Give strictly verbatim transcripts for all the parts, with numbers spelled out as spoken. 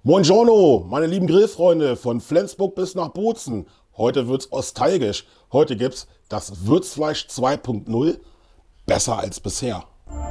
Buongiorno, meine lieben Grillfreunde von Flensburg bis nach Bozen. Heute wird's nostalgisch. Heute gibt's das Würzfleisch zwei Punkt null, besser als bisher.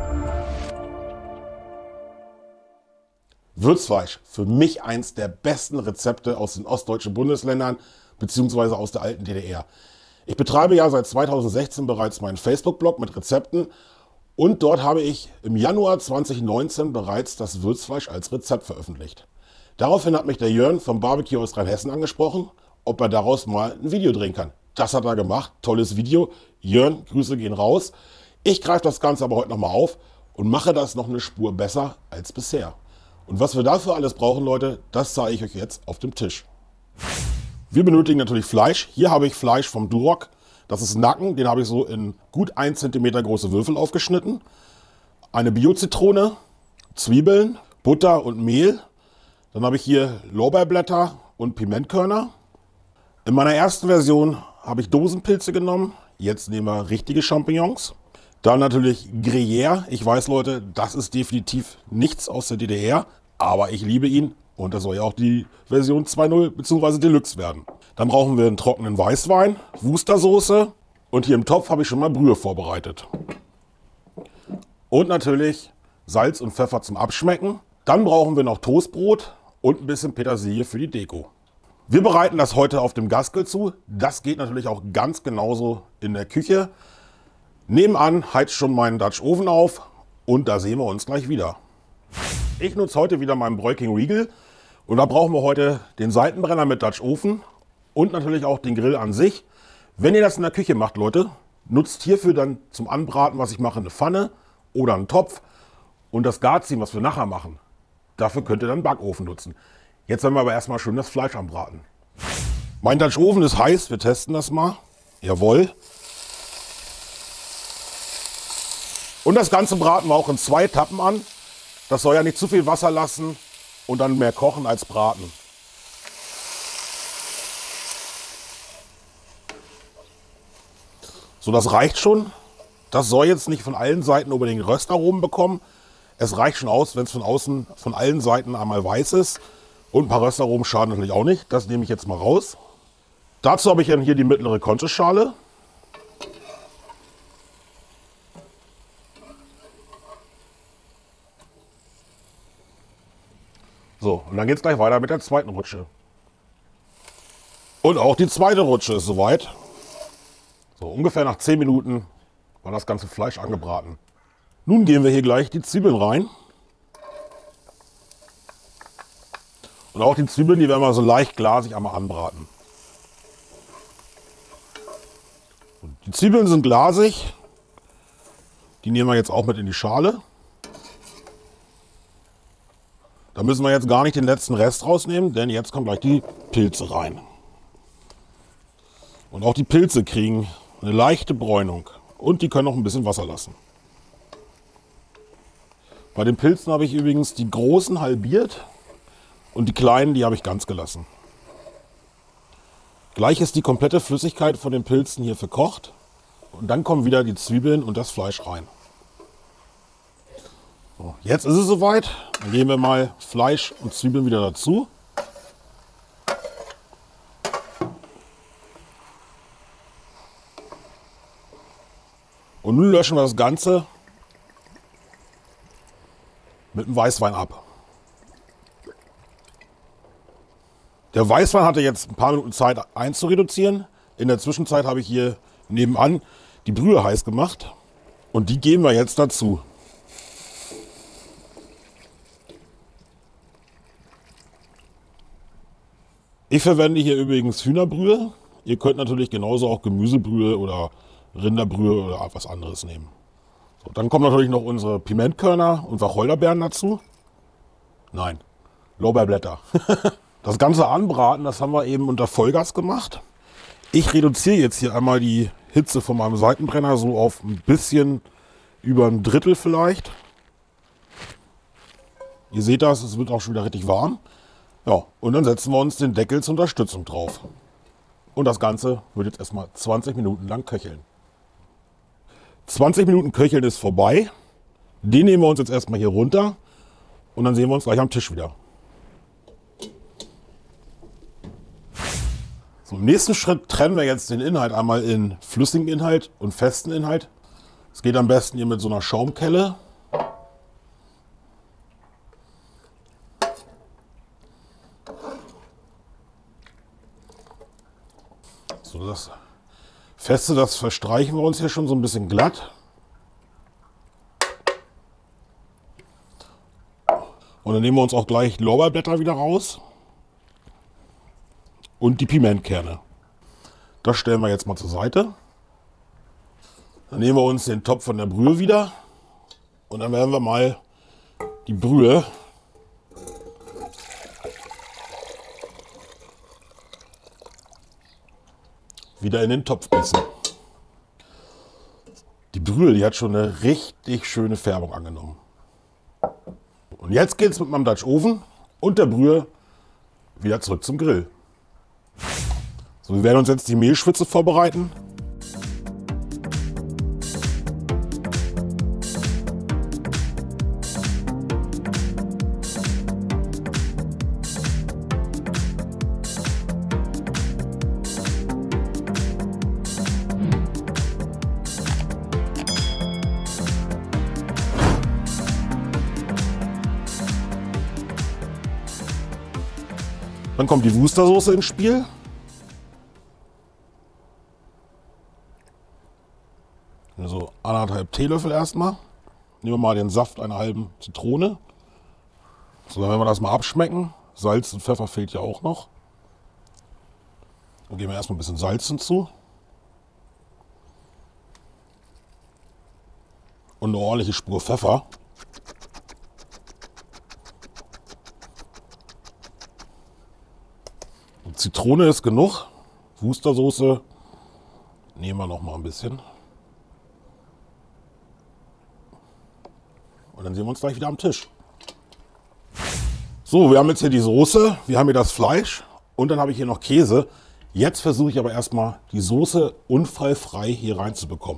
Würzfleisch, für mich eins der besten Rezepte aus den ostdeutschen Bundesländern bzw. aus der alten D D R. Ich betreibe ja seit zweitausendsechzehn bereits meinen Facebook-Blog mit Rezepten und dort habe ich im Januar zweitausendneunzehn bereits das Würzfleisch als Rezept veröffentlicht. Daraufhin hat mich der Jörn vom Barbecue aus Rheinhessen angesprochen, ob er daraus mal ein Video drehen kann. Das hat er gemacht, tolles Video. Jörn, Grüße gehen raus. Ich greife das Ganze aber heute nochmal auf und mache das noch eine Spur besser als bisher. Und was wir dafür alles brauchen, Leute, das zeige ich euch jetzt auf dem Tisch. Wir benötigen natürlich Fleisch. Hier habe ich Fleisch vom Duroc. Das ist Nacken, den habe ich so in gut ein Zentimeter große Würfel aufgeschnitten. Eine Bio-Zitrone, Zwiebeln, Butter und Mehl. Dann habe ich hier Lorbeerblätter und Pimentkörner. In meiner ersten Version habe ich Dosenpilze genommen. Jetzt nehmen wir richtige Champignons. Dann natürlich Gruyère. Ich weiß, Leute, das ist definitiv nichts aus der D D R, aber ich liebe ihn und das soll ja auch die Version zwei Punkt null bzw. Deluxe werden. Dann brauchen wir einen trockenen Weißwein, Worcestersoße und hier im Topf habe ich schon mal Brühe vorbereitet. Und natürlich Salz und Pfeffer zum Abschmecken. Dann brauchen wir noch Toastbrot und ein bisschen Petersilie für die Deko. Wir bereiten das heute auf dem Gasgrill zu. Das geht natürlich auch ganz genauso in der Küche. Nebenan heizt schon meinen Dutch Oven auf und da sehen wir uns gleich wieder. Ich nutze heute wieder meinen Breaking Regal und da brauchen wir heute den Seitenbrenner mit Dutch Oven und natürlich auch den Grill an sich. Wenn ihr das in der Küche macht, Leute, nutzt hierfür dann zum Anbraten, was ich mache, eine Pfanne oder einen Topf und das Garziehen, was wir nachher machen. Dafür könnt ihr dann einen Backofen nutzen. Jetzt werden wir aber erstmal schön das Fleisch anbraten. Mein Dutch Oven ist heiß, wir testen das mal. Jawohl. Und das Ganze braten wir auch in zwei Etappen an. Das soll ja nicht zu viel Wasser lassen und dann mehr kochen als braten. So, das reicht schon. Das soll jetzt nicht von allen Seiten unbedingt Röstaromen bekommen. Es reicht schon aus, wenn es von außen von allen Seiten einmal weiß ist. Und ein paar Röstaromen schaden natürlich auch nicht. Das nehme ich jetzt mal raus. Dazu habe ich dann hier die mittlere Concha-Schale. So, und dann geht es gleich weiter mit der zweiten Rutsche. Und auch die zweite Rutsche ist soweit. So, ungefähr nach zehn Minuten war das ganze Fleisch angebraten. Nun gehen wir hier gleich die Zwiebeln rein. Und auch die Zwiebeln, die werden wir so leicht glasig einmal anbraten. Und die Zwiebeln sind glasig. Die nehmen wir jetzt auch mit in die Schale. Da müssen wir jetzt gar nicht den letzten Rest rausnehmen, denn jetzt kommen gleich die Pilze rein. Und auch die Pilze kriegen eine leichte Bräunung und die können noch ein bisschen Wasser lassen. Bei den Pilzen habe ich übrigens die großen halbiert und die kleinen, die habe ich ganz gelassen. Gleich ist die komplette Flüssigkeit von den Pilzen hier verkocht und dann kommen wieder die Zwiebeln und das Fleisch rein. So, jetzt ist es soweit. Dann geben wir mal Fleisch und Zwiebeln wieder dazu. Und nun löschen wir das Ganze mit dem Weißwein ab. Der Weißwein hatte jetzt ein paar Minuten Zeit einzureduzieren. In der Zwischenzeit habe ich hier nebenan die Brühe heiß gemacht und die geben wir jetzt dazu. Ich verwende hier übrigens Hühnerbrühe. Ihr könnt natürlich genauso auch Gemüsebrühe oder Rinderbrühe oder etwas anderes nehmen. So, dann kommen natürlich noch unsere Pimentkörner und Wacholderbeeren dazu. Nein, Lorbeerblätter. Das ganze Anbraten, das haben wir eben unter Vollgas gemacht. Ich reduziere jetzt hier einmal die Hitze von meinem Seitenbrenner so auf ein bisschen über ein Drittel vielleicht. Ihr seht das, es wird auch schon wieder richtig warm. Ja, und dann setzen wir uns den Deckel zur Unterstützung drauf. Und das Ganze wird jetzt erstmal zwanzig Minuten lang köcheln. zwanzig Minuten köcheln ist vorbei. Den nehmen wir uns jetzt erstmal hier runter und dann sehen wir uns gleich am Tisch wieder. So, im nächsten Schritt trennen wir jetzt den Inhalt einmal in flüssigen Inhalt und festen Inhalt. Es geht am besten hier mit so einer Schaumkelle. So, das Feste, das verstreichen wir uns hier schon so ein bisschen glatt. Und dann nehmen wir uns auch gleich Lorbeerblätter wieder raus. Und die Pimentkerne. Das stellen wir jetzt mal zur Seite. Dann nehmen wir uns den Topf von der Brühe wieder. Und dann werden wir mal die Brühe wieder in den Topf gießen. Die Brühe, die hat schon eine richtig schöne Färbung angenommen. Und jetzt geht es mit meinem Dutch Oven und der Brühe wieder zurück zum Grill. So, wir werden uns jetzt die Mehlschwitze vorbereiten. Dann kommt die Worcestersoße ins Spiel. So anderthalb Teelöffel erstmal. Nehmen wir mal den Saft einer halben Zitrone. So, dann werden wir das mal abschmecken. Salz und Pfeffer fehlt ja auch noch. Dann geben wir erstmal ein bisschen Salz hinzu. Und eine ordentliche Spur Pfeffer. Und Zitrone ist genug. Worcestersoße nehmen wir noch mal ein bisschen. Und dann sehen wir uns gleich wieder am Tisch. So, wir haben jetzt hier die Soße, wir haben hier das Fleisch und dann habe ich hier noch Käse. Jetzt versuche ich aber erstmal die Soße unfallfrei hier reinzubekommen.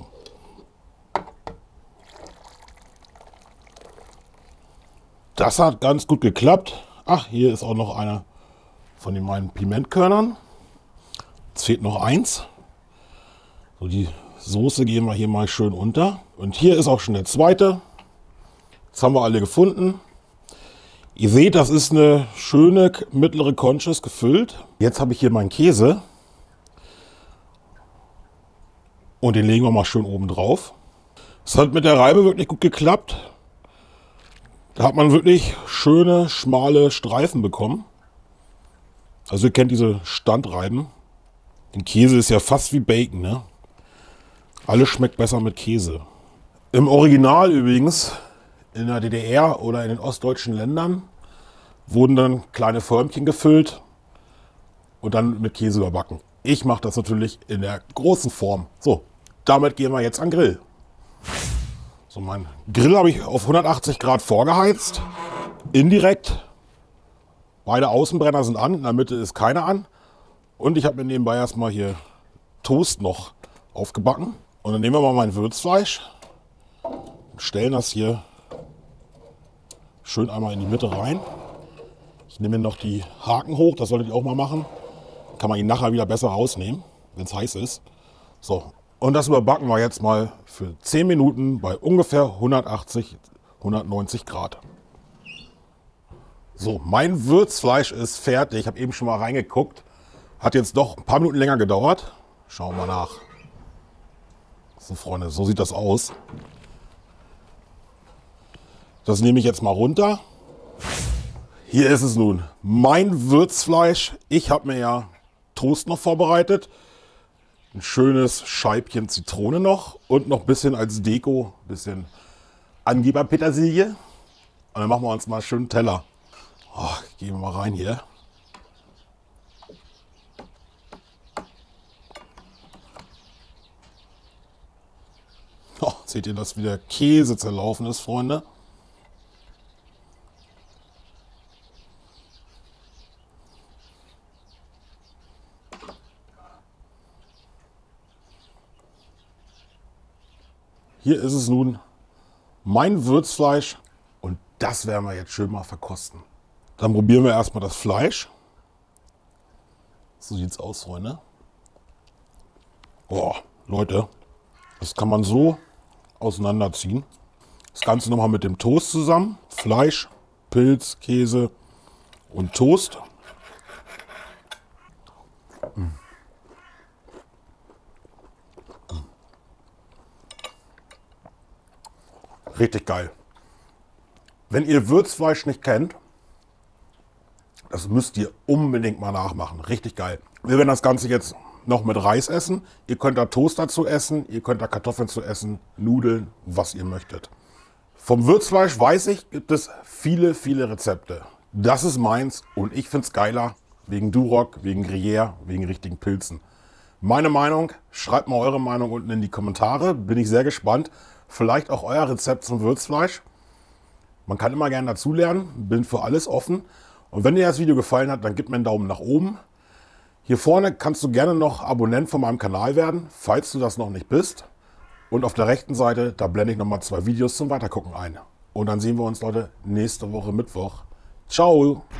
Das hat ganz gut geklappt. Ach, hier ist auch noch eine von den meinen Pimentkörnern. Jetzt fehlt noch eins. So, die Soße geben wir hier mal schön unter. Und hier ist auch schon der zweite. Jetzt haben wir alle gefunden. Ihr seht, das ist eine schöne mittlere Conchis gefüllt. Jetzt habe ich hier meinen Käse. Und den legen wir mal schön oben drauf. Es hat mit der Reibe wirklich gut geklappt. Da hat man wirklich schöne, schmale Streifen bekommen. Also ihr kennt diese Standreiben. Der Käse ist ja fast wie Bacon, ne? Alles schmeckt besser mit Käse. Im Original übrigens, in der D D R oder in den ostdeutschen Ländern, wurden dann kleine Förmchen gefüllt und dann mit Käse überbacken. Ich mache das natürlich in der großen Form. So, damit gehen wir jetzt an den Grill. So, mein Grill habe ich auf hundertachtzig Grad vorgeheizt, indirekt. Beide Außenbrenner sind an, in der Mitte ist keiner an. Und ich habe mir nebenbei erstmal hier Toast noch aufgebacken. Und dann nehmen wir mal mein Würzfleisch, stellen das hier schön einmal in die Mitte rein. Ich nehme noch die Haken hoch, das solltet ihr auch mal machen. Kann man ihn nachher wieder besser rausnehmen, wenn es heiß ist. So, und das überbacken wir jetzt mal für zehn Minuten bei ungefähr hundertachtzig, hundertneunzig Grad. So, mein Würzfleisch ist fertig. Ich habe eben schon mal reingeguckt. Hat jetzt doch ein paar Minuten länger gedauert. Schauen wir nach. So, Freunde, so sieht das aus. Das nehme ich jetzt mal runter. Hier ist es nun. Mein Würzfleisch. Ich habe mir ja Toast noch vorbereitet. Ein schönes Scheibchen Zitrone noch. Und noch ein bisschen als Deko, ein bisschen Angeberpetersilie. Und dann machen wir uns mal einen schönen Teller. Oh, gehen wir mal rein hier. Oh, seht ihr, dass wieder Käse zerlaufen ist, Freunde? Hier ist es nun mein Würzfleisch und das werden wir jetzt schön mal verkosten. Dann probieren wir erstmal das Fleisch. So sieht's aus, Freunde. Boah, Leute, das kann man so auseinanderziehen. Das Ganze nochmal mit dem Toast zusammen. Fleisch, Pilz, Käse und Toast. Mm. Richtig geil. Wenn ihr Würzfleisch nicht kennt, das müsst ihr unbedingt mal nachmachen. Richtig geil. Wir werden das Ganze jetzt noch mit Reis essen. Ihr könnt da Toast dazu essen, ihr könnt da Kartoffeln zu essen, Nudeln, was ihr möchtet. Vom Würzfleisch, weiß ich, gibt es viele, viele Rezepte. Das ist meins und ich finde es geiler wegen Duroc, wegen Gruyère, wegen richtigen Pilzen. Meine Meinung, schreibt mal eure Meinung unten in die Kommentare. Bin ich sehr gespannt. Vielleicht auch euer Rezept zum Würzfleisch. Man kann immer gerne dazulernen, bin für alles offen. Und wenn dir das Video gefallen hat, dann gib mir einen Daumen nach oben. Hier vorne kannst du gerne noch Abonnent von meinem Kanal werden, falls du das noch nicht bist. Und auf der rechten Seite, da blende ich nochmal zwei Videos zum Weitergucken ein. Und dann sehen wir uns, Leute, nächste Woche Mittwoch. Ciao!